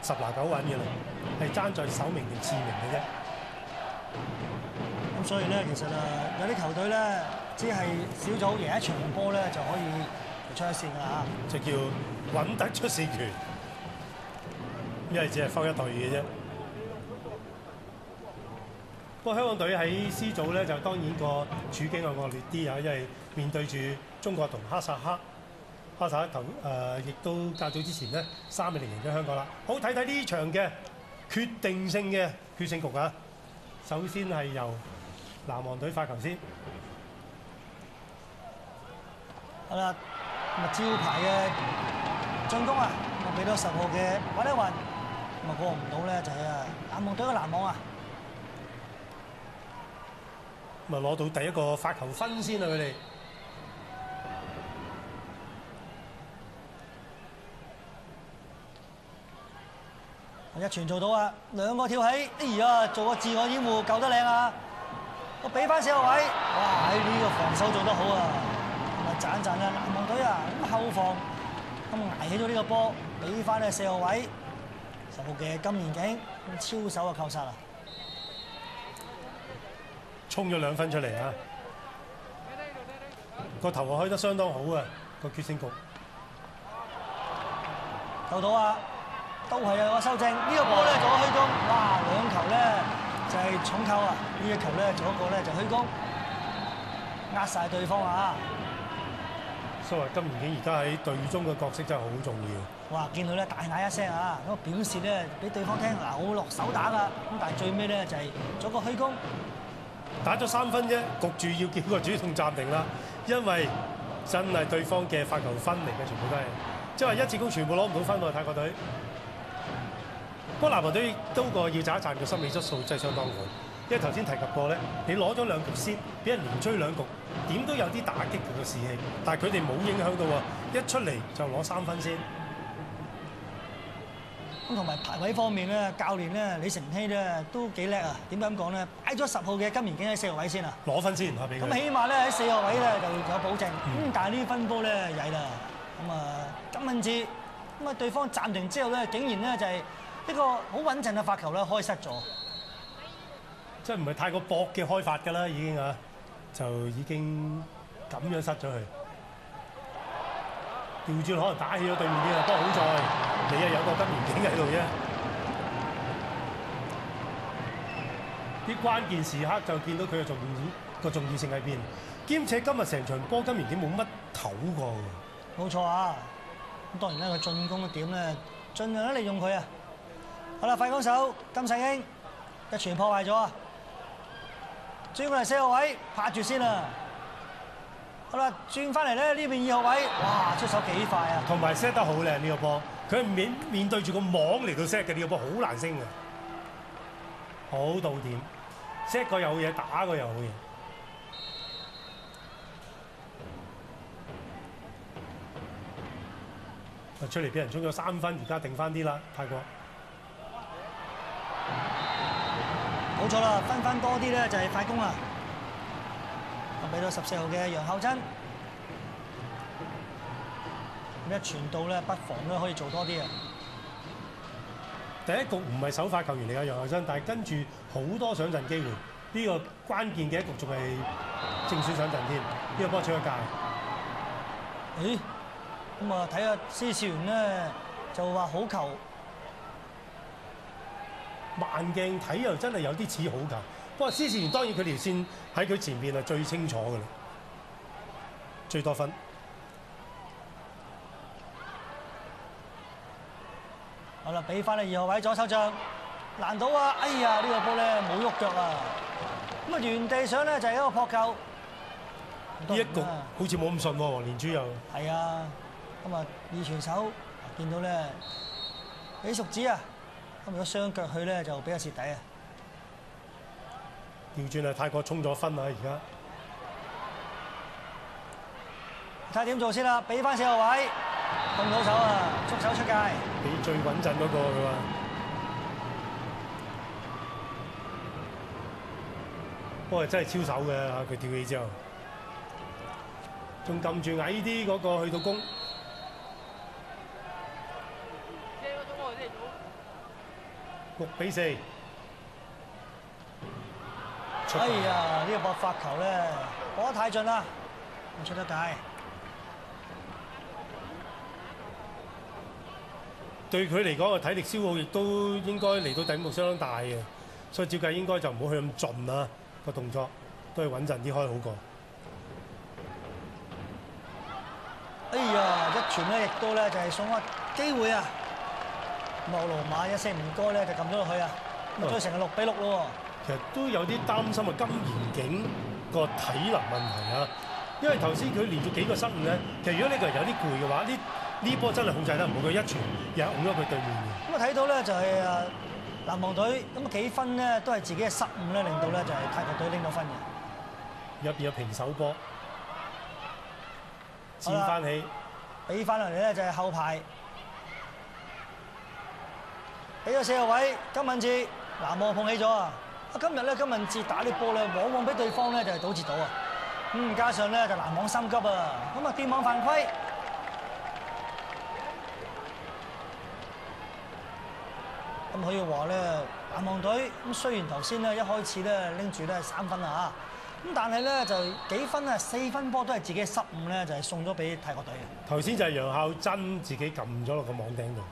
10拿9穩嘅啦，係爭在首名定次名嘅啫。 咁所以咧，其實有啲球隊咧，只係小組贏一場波咧就可以出一線㗎啦就叫穩得出線權，因為只係分一隊嘅啫。不過香港隊喺 C 組咧，就當然個處境係惡劣啲啊，因為面對住中國同哈薩克。哈薩克亦都較早之前咧3-0贏咗香港啦。好，睇睇呢場嘅決定性嘅決勝局啊！首先係由南韓隊發球先。 好啦，咁啊招牌嘅進攻啊，我俾到10號嘅韋德雲，咁啊過唔到咧就係南韓隊嘅攔網啊！ 咁啊攞到第一個發球分先啊！佢哋。 一傳做到啊，2個跳起，哎呀，做個自我掩護救得靚啊！我俾翻4號位，哇！喺呢個防守做得好啊，咁啊賺賺啊南韓隊啊，咁後防咁捱起咗呢個波，俾翻咧4號位10號嘅金賢景，咁超手啊扣殺啊！ 衝咗2分出嚟啊！個頭啊開得相當好啊！個決勝局救到啊！都係有個修正，呢個波咧做咗虛攻，哇！2球咧就係重扣啊！呢一球咧做一個咧就虛攻，壓晒對方啊！ 所以話金賢景而家喺隊中嘅角色真係好重要。 哇！見到咧大嗌一聲啊，嗰個表示咧俾對方聽嗱，我會落手打㗎。咁但係最尾咧就係做個虛攻， 打咗3分啫，焗住要叫個主動暫停啦，因為真係對方嘅發球分嚟嘅，全部都係即係話一次攻全部攞唔到分喎，泰國隊。不過南韓隊都個要賺一賺個心理質素真係相當好，因為頭先提及過咧，你攞咗2局先，俾人連追2局，點都有啲打擊佢嘅士氣，但係佢哋冇影響到喎，一出嚟就攞3分先。 咁同埋排位方面咧，教練咧李承熙咧都幾叻啊！點解咁講咧？擺咗10號嘅金賢景喺4號位先啊！ 攞分先，俾佢。 咁起碼咧喺4號位咧就有保證。但係呢分波咧曳啦，咁啊金敏智咁啊對方暫停之後咧，竟然咧就係呢個好穩陣嘅發球咧開失咗。 即係唔係太過搏嘅開發㗎啦，已經啊，就已經咁樣失咗佢。調轉可能打起咗對面啲啊，不過好在你又有個金賢景喺度啫。啲關鍵時刻就見到佢嘅重要性喺邊，兼且今日成場波金賢景冇乜唞過喎。 冇錯啊！咁當然啦，佢進攻嘅點咧，盡量利用佢啊。好啦，快攻手金世英一傳破壞咗啊！轉過嚟4號位拍住先啊！好啦，轉翻嚟咧呢邊2號位，哇！出手幾快啊！ 同埋 set 得好靚呢個波，佢係面對住個網嚟到 set 嘅呢個波，好難升嘅，好到點 set 個有嘢，打個又好嘢。出嚟俾人衝咗3分，而家定翻啲啦，泰國。 冇錯啦，分翻多啲咧就係快攻啦。我俾到14號嘅楊厚真，咁一傳到咧，不妨咧可以做多啲啊。 第一局唔係首發球員嚟嘅楊厚真，但係跟住好多上陣機會。呢個關鍵嘅一局仲係正選上陣添，呢個波出咗界。 咦？咁啊睇下施兆元咧就話好球。 慢鏡睇又真係有啲似好球，不過施兆元當然佢條線喺佢前面係最清楚嘅啦，最多分。 好啦，俾翻你2號位左手將難到啊！哎呀，呢個波咧冇喐腳啊！咁啊原地上咧就係一個撲救。 呢一局好似冇咁順喎，黃連珠又係啊！咁啊2傳手見到咧俾淑子啊！咁如果雙腳去咧就比較蝕底啊！ 調轉啊，泰國衝咗分啊！而家睇下點做先啦，俾翻4號位，碰到手啊，觸手出界。 俾最穩陣嗰個佢話，不過真係超手嘅嚇，佢跳起之後，仲撳住矮啲嗰個去到攻。 6-4。 哎呀！呢個搏發球咧，搏得太盡啦，唔出得界。 對佢嚟講嘅體力消耗亦都應該嚟到頂部相當大嘅，所以照計應該就唔好去咁盡啦，個動作都係穩陣啲開好過。 哎呀！一傳咧，亦都咧就係送個機會啊！莫羅馬一聲唔該咧，就撳咗落去啊！咁追成係6-6咯喎。 其實都有啲擔心啊，金賢景個體能問題啊，因為頭先佢連續幾個失誤咧，其實如果呢個人有啲攰嘅話，呢波真係控制得唔好，佢一傳又拱咗佢對面嘅。 咁啊睇到咧就係南韓隊咁啊幾分咧都係自己嘅失誤咧，令到咧就係泰國隊拎到分嘅。 而家變咗平手波，佔翻起， 俾翻落嚟咧就係後排，俾咗4個位，金敏智南韓碰起咗啊！今日咧金敏智打啲波咧，往往俾對方咧就係堵截到啊！加上咧就南韓心急啊，咁啊電網犯規。咁可以話咧，南韓隊咁雖然頭先咧一開始咧拎住咧3分啊嚇，咁但係咧就幾分啊4分波都係自己嘅失誤咧，就係送咗俾泰國隊嘅。 頭先就係楊孝真自己撳咗落個網頂度，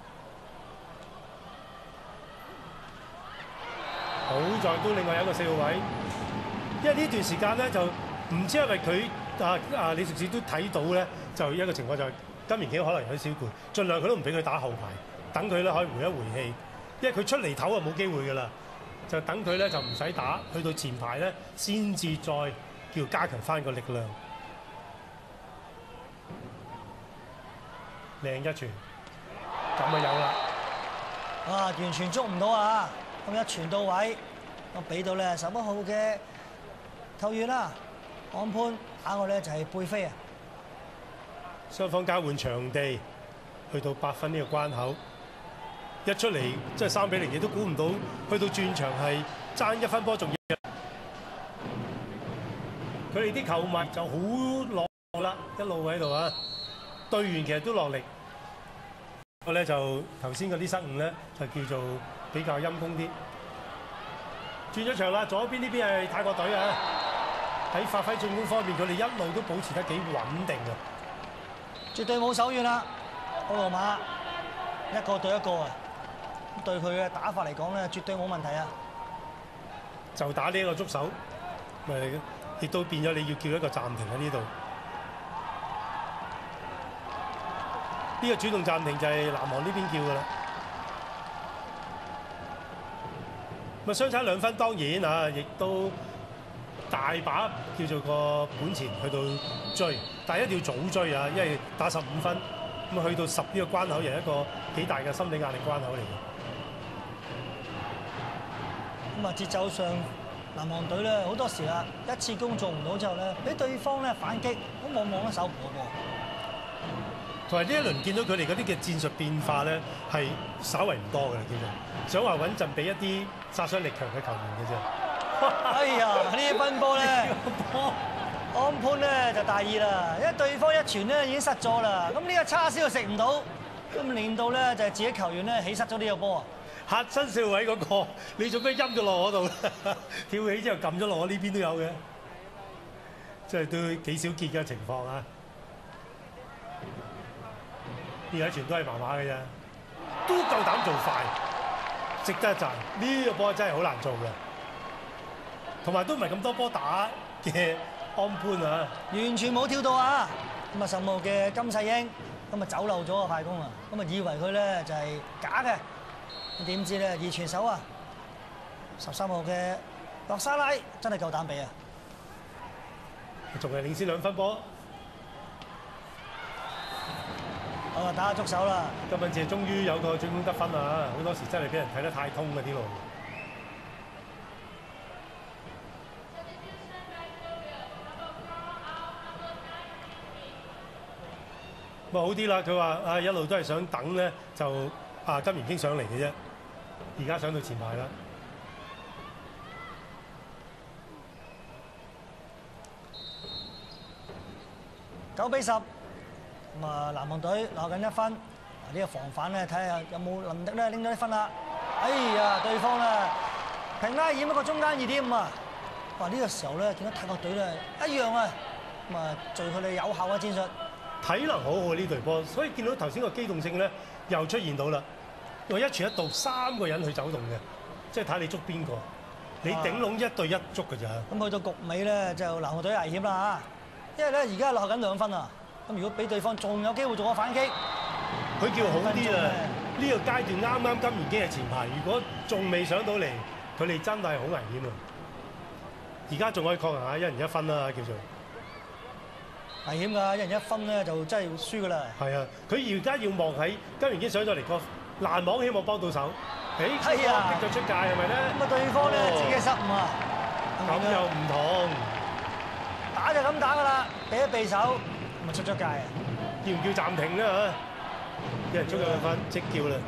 好在都另外有一個4號位，因為呢段時間咧就唔知係咪佢李承志都睇到咧，就一個情況就係金賢景可能有啲小攰，盡量佢都唔俾佢打後排，等佢咧可以回一回氣。因為佢出嚟唞就冇機會㗎啦，就等佢咧就唔使打，去到前排咧先至再叫加強翻個力量。靚一傳，咁就有啦。 完全捉唔到啊！咁一傳到位，我俾到咧11號嘅球員啦，安潘打我咧就係背飛啊！ 雙方交換場地，去到8分呢個關口。一出嚟即係3-0，亦都估唔到，去到轉場係爭1分波仲要。佢哋啲球迷就好落啦，一路喺度啊！隊員其實都落力。不過咧就頭先嗰啲失誤咧，就叫做比較陰功啲。轉咗場啦，左邊呢邊係泰國隊啊！喺發揮進攻方面，佢哋一路都保持得幾穩定啊！ 絕對冇手軟啦，奧羅馬一個對一個啊！對佢嘅打法嚟講咧，絕對冇問題啊！ 就打呢一個觸手，咪亦都變咗你要叫一個暫停喺呢度。呢個主動暫停就係南韓呢邊叫㗎啦。咁啊，相差2分當然啊，亦都大把叫做個本錢去到追，但係一定要早追啊，因為打15分，咁啊去到10呢個關口，又係一個幾大嘅心理壓力關口嚟嘅。 咁啊，節奏上南韓隊咧好多時啦，一次攻做唔到之後咧，俾對方咧反擊，咁往往都守唔到波。 同埋呢一輪見到佢哋嗰啲嘅戰術變化咧，係稍為唔多嘅啦，叫做想話穩陣俾一啲殺傷力強嘅球員嘅啫。 哎呀，呢一分波咧，安潘咧就大意啦，因為對方一傳咧已經失咗啦，咁呢個叉燒又食唔到，咁令到咧就係自己球員咧起失咗呢個波啊！ 嚇親少位嗰個，你做咩陰咗落我度？跳起之後撳咗落我呢邊都有嘅，即係都幾少見嘅情況啊！呢個一傳都係麻麻嘅啫，都夠膽做快，值得一讚。呢個波真係好難做嘅，同埋都唔係咁多波打嘅安潘啊！ 完全冇跳到啊！咁啊，15號嘅金世英咁啊走漏咗個快攻啊！咁啊以為佢咧就係假嘅，點知咧二傳手啊！13號嘅洛沙拉真係夠膽俾啊！ 仲係領先2分波。 好啦，打下觸手啦！ 今敏智終於有個進攻得分啊！好多時真係俾人睇得太通嘅啲路。咁啊好啲啦，佢話啊一路都係想等咧，就金賢經上嚟嘅啫。而家上到前排啦。 9-10。咁啊，南韓隊攞緊1分，呢個防反咧，睇下有冇能力咧拎到啲分啦。 哎呀，對方咧平拉染一個中間2.5啊！哇！呢個時候咧，見到泰國隊咧一樣啊，咁啊做佢哋有效嘅戰術。 體能好好呢隊波，所以見到頭先個機動性咧又出現到啦。我一傳一到3個人去走動嘅，即係睇你捉邊個，你頂籠1對1捉㗎咋。 咁去到局尾咧，就南韓隊危險啦嚇，因為咧而家落後緊2分啊。咁如果俾對方仲有機會做個反擊， 佢叫好啲啦。呢個階段啱啱金元基係前排，如果仲未上到嚟，佢哋真係好危險啊！而家仲可以確認下1人1分啦，叫做危險㗎，1人1分咧就真係會輸㗎啦。 係啊，佢而家要望喺金元基上咗嚟個攔網，希望幫到手。係啊，逼咗出界係咪咧？ 咁啊，對方咧自己失誤啊， 咁又唔同， 打就咁打㗎啦，避一避手，咁啊出咗界啊！ 叫唔叫暫停咧嚇？一人捉2分，即叫啦。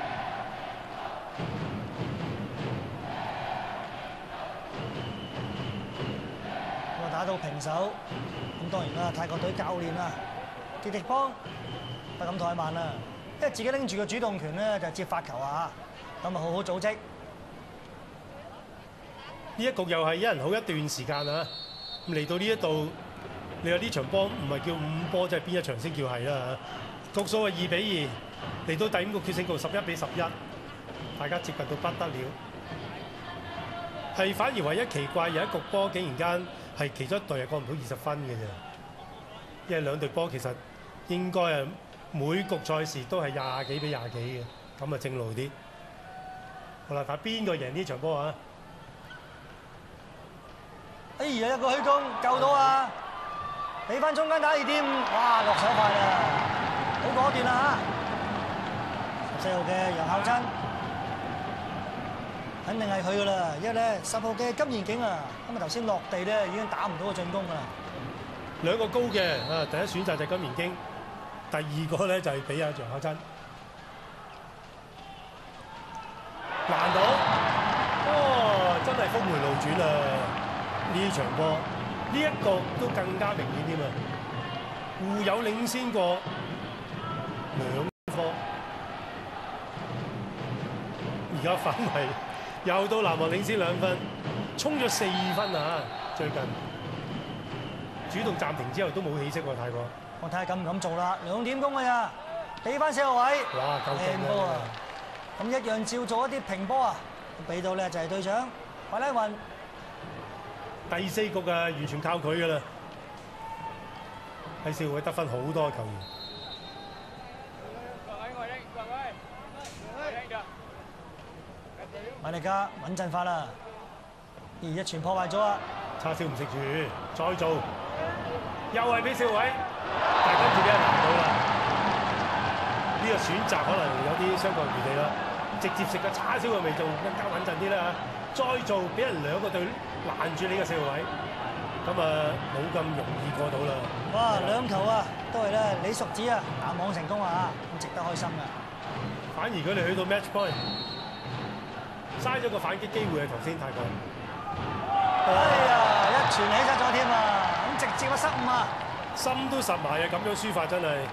打到平手，咁當然啦，泰國隊教練啊，傑迪邦不敢怠慢啦，因為自己拎住個主動權咧就接發球啊，咁啊好好組織。 呢一局又係1人好一段時間啊！咁嚟到呢一度，你話呢場波唔係叫5波，即係邊一場先叫係啦嚇？局數係2-2，嚟到第5局決勝局11-11，大家接近到不得了。係反而唯一奇怪，有一局波竟然間係其中一隊係過唔到20分嘅啫，因為兩隊波其實應該係每局賽事都係20幾比20幾嘅，咁啊正路啲。好啦，睇邊個贏呢場波啊？ 哎呀，一個虛攻救到啊！俾翻中間打2.5，哇落手快啦，好果斷啊嚇！14號嘅楊孝真。肯定係佢噶啦，因為咧10號嘅金賢景啊，咁啊頭先落地咧已經打唔到個進攻噶啦。 兩個高嘅啊，第一選擇就係金賢經，第二個咧就係俾阿楊孝真難到，哦，真係峰迴路轉啊！呢場波呢一個都更加明顯添啊，互有領先過2科，而家反為。又到南韓領先2分，衝咗4分啊！最近主動暫停之後都冇起色喎，泰國。 我睇下敢唔敢做啦，2點攻㗎咋，俾翻4號位。 哇，夠勁啊！ 咁一樣照做一啲平波啊，俾到咧就係隊長韋拉雲。 第4局啊，完全靠佢㗎啦，喺4號位得分好多球員。 馬利加穩陣法啦，一傳破壞咗啊！ 叉燒唔食住，再做，又係俾4號位，但係跟住俾人攔到啦。呢個選擇可能有啲商榷餘地啦，直接食個叉燒嘅味道更加穩陣啲啦嚇。再做俾人2個隊攔住你個4號位，咁啊冇咁容易過到啦。 哇！2球啊，都係咧李淑子啊打網成功啊嚇，咁值得開心㗎。 反而佢哋去到 match point。嘥咗個反擊機會啊！頭先泰國， 哎呀，一傳起失咗添啊！咁直接嘅失誤啊， 心都實埋啊！咁樣輸法真係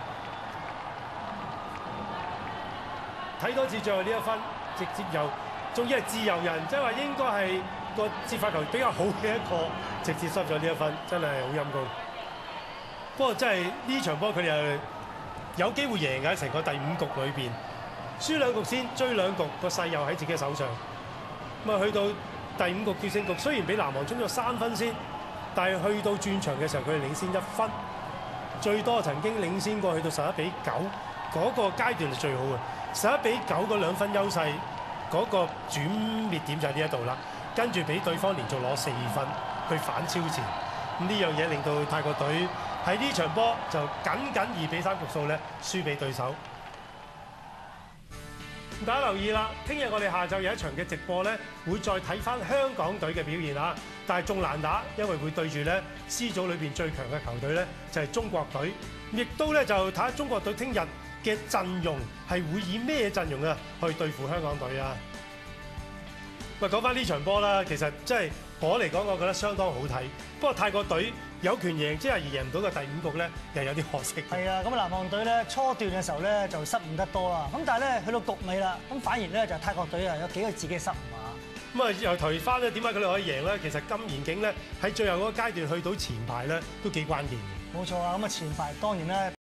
睇多次最後呢1分，直接又仲要係自由人，即係話應該係個接發球比較好嘅一個，直接失咗呢1分，真係好陰功。不過真係呢場波佢哋又有機會贏嘅，成個第5局裏邊輸2局先，追2局個勢又喺自己手上。咁啊，去到第5局決勝局，雖然俾南韓衝咗3分先，但係去到轉場嘅時候，佢哋領先1分，最多曾經領先過去到11-9嗰個階段係最好嘅。11-9嗰2分優勢，嗰個轉捩點就喺呢一度啦。跟住俾對方連續攞4分，去反超前。咁呢樣嘢令到泰國隊喺呢場波就僅2-3局數咧輸俾對手。大家留意啦，聽日我哋下晝有一場嘅直播咧，會再睇翻香港隊嘅表現啊！但係仲難打，因為會對住咧 C 組裏邊最強嘅球隊咧，就係中國隊。亦都咧就睇下中國隊聽日嘅陣容係會以咩陣容啊去對付香港隊啊！喂，講翻呢場波啦，其實真係我嚟講，我覺得相當好睇。不過泰國隊有權贏，即係而贏唔到嘅第五局咧，又有啲可惜。 係啊，咁南韓隊咧初段嘅時候咧就失誤得多啦，咁但係咧去到局尾啦，咁反而咧就泰國隊啊有幾個自己嘅失誤啊。 咁啊又提翻咧，點解佢哋可以贏咧？其實金賢景咧喺最後嗰個階段去到前排咧都幾關鍵嘅。 冇錯啊，咁啊前排當然咧。